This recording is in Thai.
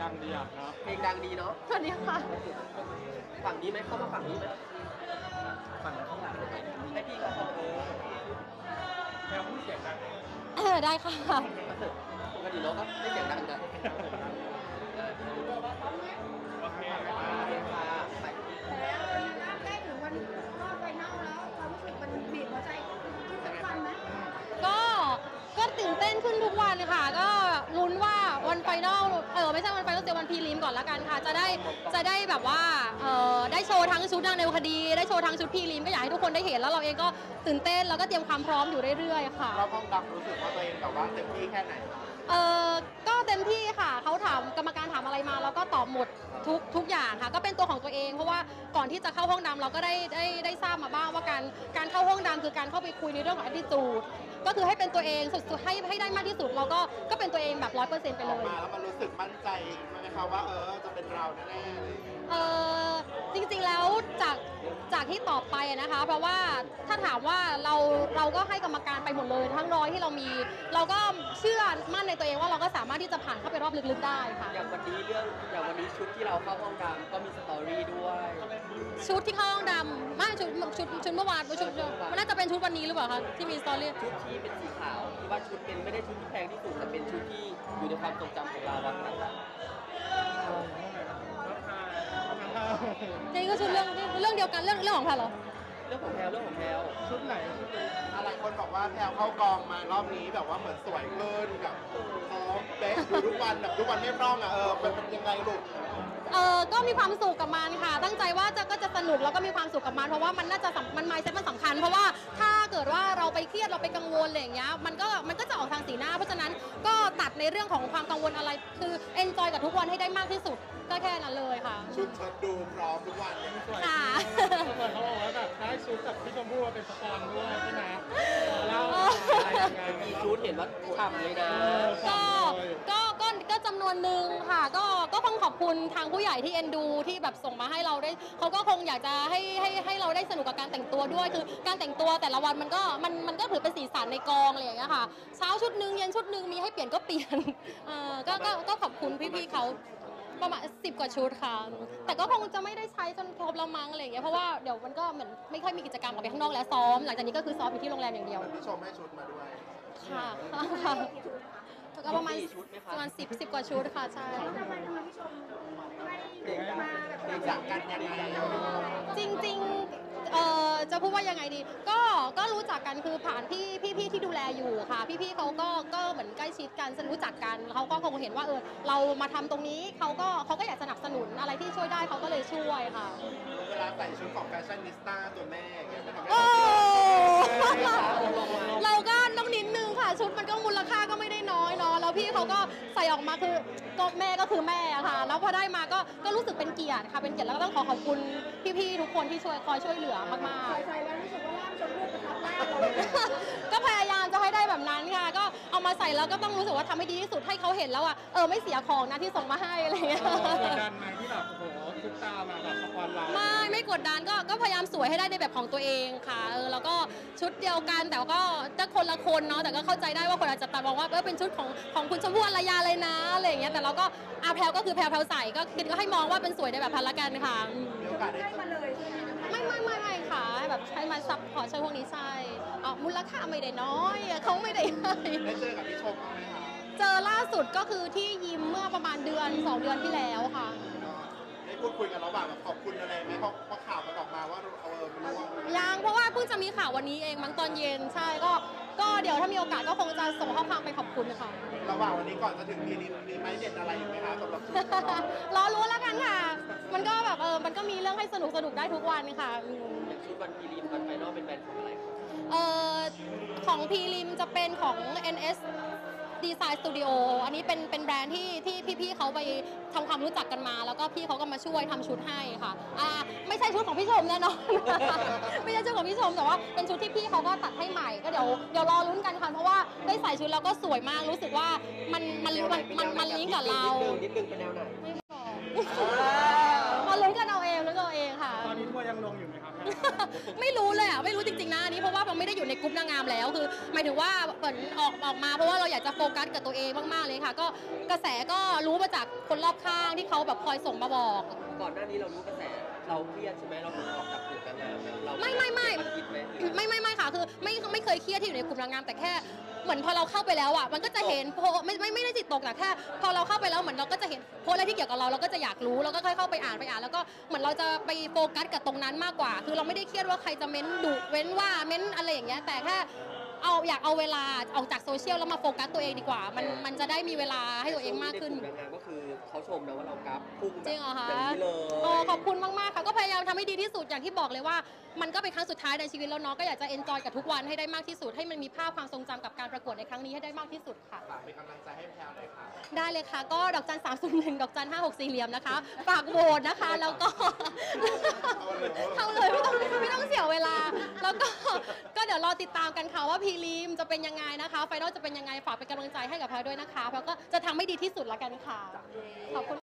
ดังดีอ่ะเนาะเพลงดังดีเนาะสวัสดีค่ะฝั่งนี้ไหมเข้ามาฝั่งนี้ไหมฝั่งเข้ามาให้พี่เขาแพลพูดเสียงดังได้ค่ะปกติเราก็ไม่เสียงดังกันโอเคค่ะไปแล้วใกล้ถึงวันรอบไฟนอลแล้วความรู้สึกมันบีบหัวใจทุกวันไหมก็ตื่นเต้นขึ้นทุกวันค่ะก็ลุ้นว่าวันไฟนอลไม่ใช่วันไฟนอลเดี๋ยววันพรีลิมก่อนละกันค่ะจะได้แบบว่าได้โชว์ทั้งชุดนางในวรรณคดีได้โชว์ทั้งชุดพรีลิมก็อยากให้ทุกคนได้เห็นแล้วเราเองก็ตื่นเต้นแล้วก็เตรียมความพร้อมอยู่เรื่อยๆค่ะรอบห้องดำรู้สึกว่าตัวเองแบบว่าเต็มที่แค่ไหนก็เต็มที่ค่ะเขาถามกรรมการถามอะไรมาแล้วก็ตอบหมดทุกอย่างค่ะก็เป็นตัวของตัวเองเพราะว่าก่อนที่จะเข้าห้องดำเราก็ได้ทราบมาบ้างว่าการเข้าห้องดำคือการเข้าไปคุยในเรื่องของ attitude ก็คือให้เป็นตัวเองสุดๆให้ได้มากที่สุดเราก็เป็นตัวเองแบบ 100% ไปเลยมาแล้วมันรู้สึกมั่นใจไหมคะว่าจะเป็นเราแน่ๆจริงๆแล้วจากที่ตอบไปนะคะเพราะว่าถ้าถามว่าเราก็ให้กรรมการไปหมดเลยทั้งร้อยที่เรามีเราก็เชื่อมั่นในตัวเองว่าเราก็สามารถที่จะผ่านเข้าไปรอบลึกๆได้ค่ะอย่างวันนี้ชุดที่เราเข้าห้องดำก็มีสตอรี่ด้วยชุดที่เข้าห้องดำไม่ชุดเมื่อวานชุดมันน่าจะเป็นชุดวันนี้หรือเปล่าคะที่มีสตอรี่ชุดที่เป็นสีขาวที่ว่าชุดเป็นไม่ได้ชุดที่แพงที่สุดแต่เป็นชุดที่อยู่ในความทรงจำของเราวันนั้นนี่ก็ชุดเรื่องเดียวกันเรื่องของแพลเหรอเรื่องของแพลชุดไหนอะไรคนบอกว่าแพลเข้ากองมารอบนี้แบบว่าเหมือนสวยเกินกับท้องเป๊ะอยู่ทุกวันแบบทุกวันไม่พร่องเป็นยังไงลูกก็มีความสุขกับมันค่ะตั้งใจว่าก็จะสนุกแล้วก็มีความสุขกับมันเพราะว่ามันน่าจะมันmindsetมันสำคัญเพราะว่าถ้าเกิดว่าเราไปเครียดเราไปกังวลอะไรอย่างเงี้ยมันก็จะออกทางสีหน้าเพราะฉะนั้นก็ตัดในเรื่องของความกังวลอะไรคือ enjoy กับทุกวันให้ได้มากที่สุดก็แค่นั้นเลยค่ะชุดเชิ้ตดูพร้อมทุกวันเลยค่ะเขาบอกว่าแบบได้ชุดกับพี่ชมพู่เป็นสปอนด้วยใช่ไหมเรามีชุดเห็นว่าฉ่ำเลยนะก็จำนวนหนึ่งค่ะก็คงขอบคุณทางผู้ใหญ่ที่เอ็นดูที่แบบส่งมาให้เราได้เขาก็คงอยากจะให้เราได้สนุกกับการแต่งตัวด้วยคือการแต่งตัวแต่ละวันมันก็ถือเป็นสีสันในกองอะไรอย่างเงี้ยค่ะเช้าชุดหนึ่งเย็นชุดหนึ่งมีให้เปลี่ยนก็เปลี่ยนก็ขอบคุณพี่ๆเขาประมาณ10 กว่าชุดค่ะแต่ก็คงจะไม่ได้ใช้จนครบละมั้งอะไรอย่างเงี้ยเพราะว่าเดี๋ยวมันก็เหมือนไม่ค่อยมีกิจกรรมออกไปข้างนอกแล้วซ้อมหลังจากนี้ก็คือซ้อมอยู่ที่โรงแรมอย่างเดียวพี่ชมให้ชุดมาด้วยค่ะก็ประมาณ10 กว่าชุดค่ะใช่ทำไมพี่ชมไม่มาแบบจากกันยังไงจริงจะพูดว่ายังไงดีก็รู้จักกันคือผ่านพี่ที่ดูแลอยู่ค่ะพี่เขาก็เหมือนใกล้ชิดกันรู้จักกันเขาก็คงเห็นว่าเรามาทำตรงนี้เขาก็อยากสนับสนุนอะไรที่ช่วยได้เขาก็เลยช่วยค่ะเวลาใส่ชุดของแฟชั่นนิสต้าตัวแม่อย่างเงี้ยเราก็ต้องนิดนึงค่ะชุดมันก็มูลค่าก็ไม่ได้น้อยเนาะแล้วพี่เขาก็ใส่ออกมาคือก็แม่ก็คือแม่ค่ะแล้วพอได้มาก็รู้สึกเป็นเกียรติค่ะเป็นเกียรติแล้วก็ต้องขอบคุณพี่ๆทุกคนที่คอยช่วยเหลือมากๆใส่แล้วรู้สึกว่าร่างชมพู่ประทับร่างเราก็พยายามจะให้ได้แบบนั้นค่ะก็เอามาใส่แล้วก็ต้องรู้สึกว่าทำให้ดีที่สุดให้เขาเห็นแล้วว่าไม่เสียของนะที่ส่งมาให้อะไรอย่างเงี้ยกดดันไหมที่แบบโอ้โหทุกตามาแบบสปอนเราไม่กดดันก็พยายามสวยให้ได้ในแบบของตัวเองค่ะแล้วก็ชุดเดียวกันแต่ก็จะคนละคนเนาะแต่ก็เข้าใจได้ว่าคนอาจจะตัดมองว่าเป็นชุดของคุณชมพู่อารยาเลยนะอะไรอย่างเงี้ยแต่เราก็แพลวก็คือแพลวใส่ก็ให้มองว่าเป็นสวยในแบบพันละกันค่ะได้มาเลยใช่ไหมไม่ค่ะแบบใช้มาซับพอร์ตใช้พวกนี้ใช่มูลค่าไม่ได้น้อยเขาไม่ได้ได้เจอกับพี่ชมไหมคะเจอล่าสุดก็คือที่ยิมเมื่อประมาณ2 เดือนที่แล้วค่ะได้พูดคุยกันระหว่างแบบขอบคุณอะไรไหมเพราะข่าวมันออกมาว่าไม่รู้ยังเพราะว่าเพิ่งจะมีข่าววันนี้เองมั้งตอนเย็นใช่ก็เดี๋ยวถ้ามีโอกาสก็คงจะส่งข้อความไปขอบคุณค่ะระหว่างวันนี้ก่อนจะถึงมีไม้เด็ดอะไรอยู่ไหมคะสำหรับชุดรอรู้แล้วกันค่ะมันก็แบบมันก็มีเรื่องให้สนุกได้ทุกวันค่ะชุดวันพรีลิมวันไฟนอลเป็นแบรนด์ของอะไรของพรีลิมจะเป็นของ NS Design Studio อันนี้เป็นแบรนด์ที่พี่ๆเขาไปทำความรู้จักกันมาแล้วก็พี่เขาก็มาช่วยทำชุดให้ค่ะไม่ใช่ชุดของพี่ชมแน่นอน ไม่ใช่ชุดของพี่ชมแต่ว่าเป็นชุดที่พี่เขาก็ตัดให้ใหม่ก็เดี๋ยวรอลุ้นกันค่ะเพราะว่าได้ใส่ชุดแล้วก็สวยมากรู้สึกว่ามันลิงก์กับเรานิดนึงเป็นแนวไหนไม่บอกมาลุ้นกันเอาเองค่ะตอนนี้ทัวร์ยังลงอยู่ไหมครับไม่รู้เลยอ่ะไม่รู้จริงๆนะอันนี้เพราะว่าเราไม่ได้อยู่ในกลุ่มนางงามแล้วคือหมายถึงว่าเหมือนออกมาเพราะว่าเราอยากจะโฟกัสกับตัวเองมากๆเลยค่ะก็กระแสก็รู้มาจากคนรอบข้างที่เขาแบบคอยส่งมาบอกก่อนหน้านี้เรารู้กระแสเราเครียดใช่ไหมเราถึงออกจากกลุ่มนางงามเราไม่คิดไหมไม่ค่ะคือไม่เคยเครียดที่อยู่ในกลุ่มนางงามแต่แค่เหมือนพอเราเข้าไปแล้วอ่ะมันก็จะเห็นโพสไม่ได้จิตตกแต่แค่พอเราเข้าไปแล้วเหมือนเราก็จะเห็นโพสอะไรที่เกี่ยวกับเราก็จะอยากรู้แล้วก็ค่อยเข้าไปอ่านแล้วก็เหมือนเราจะไปโฟกัสกับตรงนั้นมากกว่า คือเราไม่ได้เครียดว่าใครจะเม้นดุเว้นว่าเม้นอะไรอย่างเงี้ยแต่แค่อยากเอาเวลาออกจากโซเชียลแล้วมาโฟกัสตัวเองดีกว่ามันจะได้มีเวลาให้ตัวเองมากขึ้นในกลุ่มนางงามก็คือเขาชมนะว่าเรากราฟพุ่งแบบจริงเหรอคะอย่างนี้เลยขอบคุณมากๆค่ะก็พยายามทำให้ดีที่สุดอย่างที่บอกเลยว่า มันก็เป็นครั้งสุดท้ายในชีวิตแล้วเนาะก็อยากจะเอนจอยกับทุกวันให้ได้มากที่สุดให้มันมีภาพความทรงจำกับการประกวดในครั้งนี้ให้ได้มากที่สุดค่ะฝากเป็นกำลังใจให้แพลวหน่อยค่ะได้เลยค่ะก็ดอกจัน301ดอกจัน56สี่เหลี่ยมนะคะฝากโหวตนะคะแล้วก็ เอาเลยไม่ต้องเสียเวลา แล้วก็เดี๋ยวรอติดตามกันค่ะว่าพรีลิมจะเป็นยังไงนะคะไฟนอลจะเป็นยังไงฝากเป็นกำลังใจให้กับแพลด้วยนะคะแพลก็จะทำให้ดีที่สุดละกันค่ะขอบคุณ